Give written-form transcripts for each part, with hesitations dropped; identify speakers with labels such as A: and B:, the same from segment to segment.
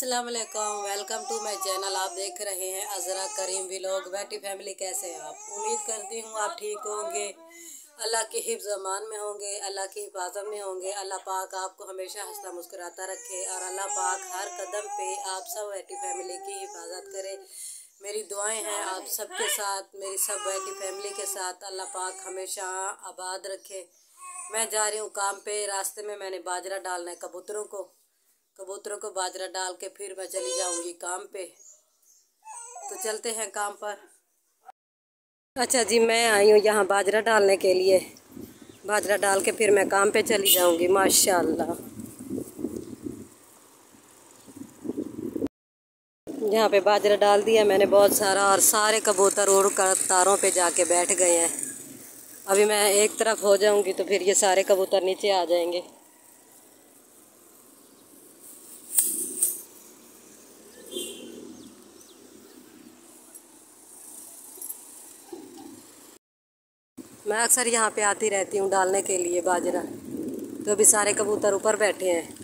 A: अस्सलाम वालेकुम, welcome to my channel. आप देख रहे हैं अजरा करीम व्लॉग। बैठी फैमिली, कैसे हैं आप? उम्मीद करती हूँ आप ठीक होंगे, अल्लाह के हिफ्ज़ अमान में होंगे, अल्लाह की हिफाजत में होंगे। अल्लाह पाक आपको हमेशा हंसता मुस्कुराता रखे और अल्लाह पाक हर कदम पे आप सब बैठी फैमिली की हिफाजत करे। मेरी दुआएं हैं आप सबके साथ, मेरी सब बैठी फैमिली के साथ। अल्लाह पाक हमेशा आबाद रखे। मैं जा रही हूँ काम पे। रास्ते में मैंने बाजरा डालना है कबूतरों को बाजरा डाल के फिर मैं चली जाऊंगी काम पे। तो चलते हैं काम पर। अच्छा जी, मैं आई हूँ यहाँ बाजरा डालने के लिए। बाजरा डाल के फिर मैं काम पे चली जाऊंगी माशाल्लाह। यहाँ पे बाजरा डाल दिया मैंने बहुत सारा, और सारे कबूतर उड़ कर तारों पे जाके बैठ गए हैं। अभी मैं एक तरफ हो जाऊंगी तो फिर ये सारे कबूतर नीचे आ जाएंगे। मैं अक्सर यहाँ पे आती रहती हूँ डालने के लिए बाजरा। तो अभी सारे कबूतर ऊपर बैठे हैं।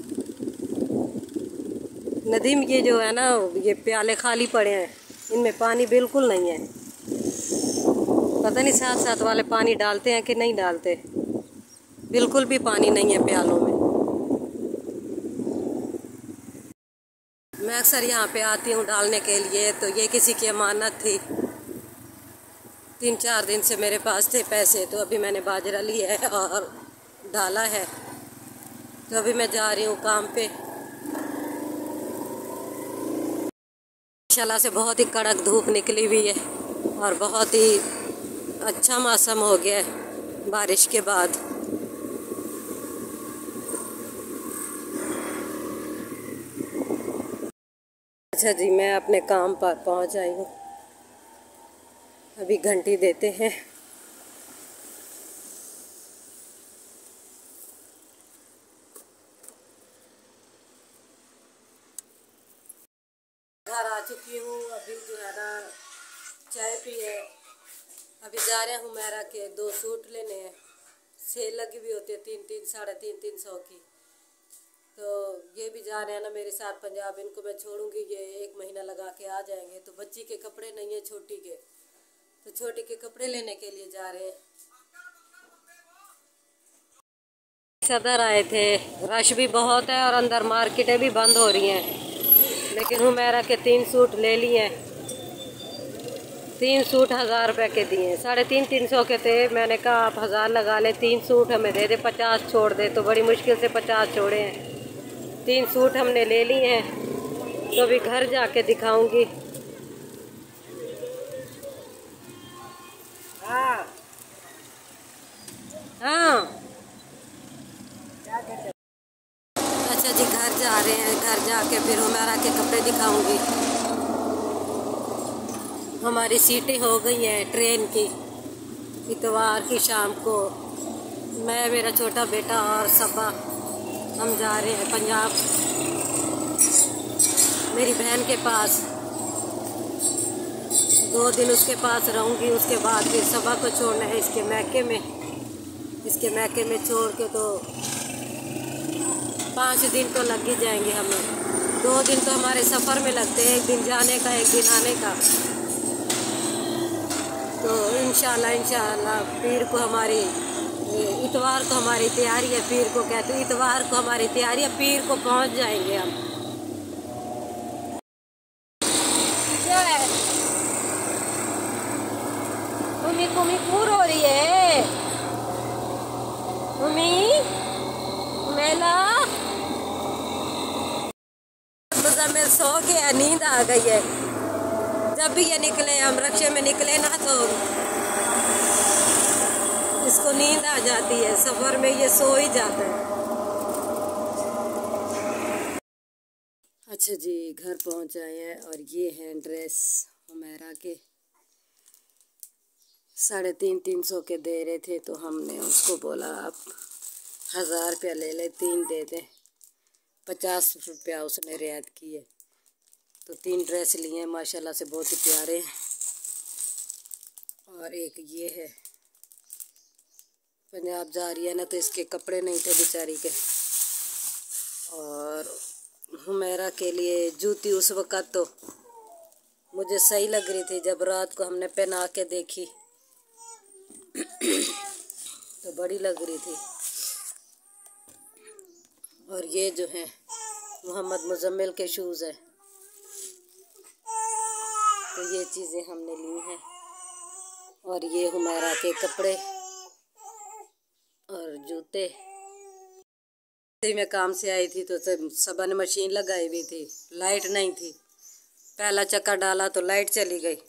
A: नदी में ये जो है ना, ये प्याले खाली पड़े हैं, इनमें पानी बिल्कुल नहीं है। पता नहीं साथ साथ वाले पानी डालते हैं कि नहीं डालते। बिल्कुल भी पानी नहीं है प्यालों में। मैं अक्सर यहाँ पे आती हूँ डालने के लिए। तो ये किसी की अमानत थी, 3-4 दिन से मेरे पास थे पैसे, तो अभी मैंने बाजरा लिया है और डाला है। तो अभी मैं जा रही हूँ काम पे। माशाल्लाह से बहुत ही कड़क धूप निकली हुई है और बहुत ही अच्छा मौसम हो गया है बारिश के बाद। अच्छा जी, मैं अपने काम पर पहुंच आई हूँ। अभी घंटी देते हैं। घर आ चुकी हूँ। अभी जो है ना चाय पी है। अभी जा रहे हैं हुमैरा के 2 सूट लेने हैं। सेल लगी हुई होती है 3-3, 350 की। तो ये भी जा रहे हैं ना मेरे साथ पंजाब। इनको मैं छोड़ूंगी, ये 1 महीना लगा के आ जाएंगे। तो बच्ची के कपड़े नहीं है छोटी के, तो छोटी के कपड़े लेने के लिए जा रहे हैं। सदर आए थे, रश भी बहुत है और अंदर मार्केटें भी बंद हो रही हैं। लेकिन हुमैरा के 3 सूट ले लिए हैं। 3 सूट 1000 रुपये के दिए। 350 के थे। मैंने कहा आप 1000 लगा ले, 3 सूट हमें दे दे, 50 छोड़ दे। तो बड़ी मुश्किल से 50 छोड़े हैं। 3 सूट हमने ले लिए हैं। तो अभी घर जाके दिखाऊंगी। हाँ हाँ। अच्छा जी, घर जा रहे हैं। घर जाके फिर हुमैरा के कपड़े दिखाऊंगी। हमारी सीटें हो गई हैं ट्रेन की। इतवार की शाम को मैं, मेरा छोटा बेटा और सबा हम जा रहे हैं पंजाब मेरी बहन के पास। 2 दिन उसके पास रहूँगी। उसके बाद फिर सबा को छोड़ना है इसके मैके में। इसके मैके में छोड़ के तो 5 दिन तो लग ही जाएंगे हमें। 2 दिन तो हमारे सफ़र में लगते हैं, 1 दिन जाने का 1 दिन आने का। तो इंशाल्लाह पीर को हमारी, इतवार को हमारी तैयारी है। पीर को कहते हैं, इतवार को हमारी तैयारी है, पीर को पहुंच जाएंगे हम। क्या है? मम्मी कुमी पूर हो रही है। मम्मी मेला मुझे सो गया, नींद आ गई है। जब भी ये निकले, हम रक्शे में निकले ना, तो इसको नींद आ जाती है। सफर में ये सो ही जाता है। अच्छा जी, घर पहुंच आए हैं और ये हैं ड्रेस हुमैरा के। 350 के दे रहे थे, तो हमने उसको बोला आप 1000 रुपया ले ले, 3 दे दें। 50 रुपया उसने रियायत की है। तो 3 ड्रेस लिए हैं, माशाल्लाह से बहुत ही प्यारे हैं। और एक ये है, पंजाब जा रही है ना, तो इसके कपड़े नहीं थे बेचारी के। और हुमैरा के लिए जूती उस वक़्त तो मुझे सही लग रही थी, जब रात को हमने पहना के देखी तो बड़ी लग रही थी। और ये जो है मोहम्मद मुजम्मिल के शूज़ है, तो ये चीज़ें हमने ली हैं। और ये हुमैरा के कपड़े और जूते। मैं काम से आई थी तो सबा ने मशीन लगाई हुई थी, लाइट नहीं थी। पहला चक्कर डाला तो लाइट चली गई,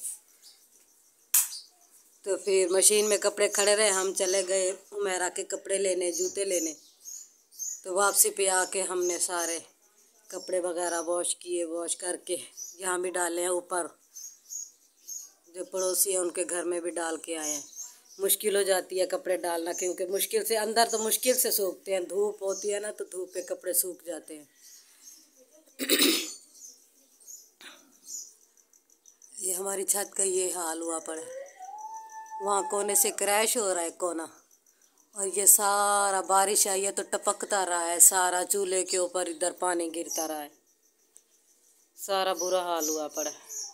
A: तो फिर मशीन में कपड़े खड़े रहे। हम चले गए हुमैरा के कपड़े लेने, जूते लेने। तो वापसी पे आके हमने सारे कपड़े वगैरह वॉश किए, वॉश करके यहाँ भी डाले हैं, ऊपर जो पड़ोसी हैं उनके घर में भी डाल के आए हैं। मुश्किल हो जाती है कपड़े डालना, क्योंकि मुश्किल से अंदर तो मुश्किल से सूखते हैं, धूप होती है ना तो धूप पे कपड़े सूख जाते हैं। ये हमारी छत का ये हाल हुआ पड़ा है। वहाँ कोने से क्रैश हो रहा है कोना, और ये सारा बारिश आई है तो टपकता रहा है, सारा चूल्हे के ऊपर इधर पानी गिरता रहा है, सारा बुरा हाल हुआ पड़ा है।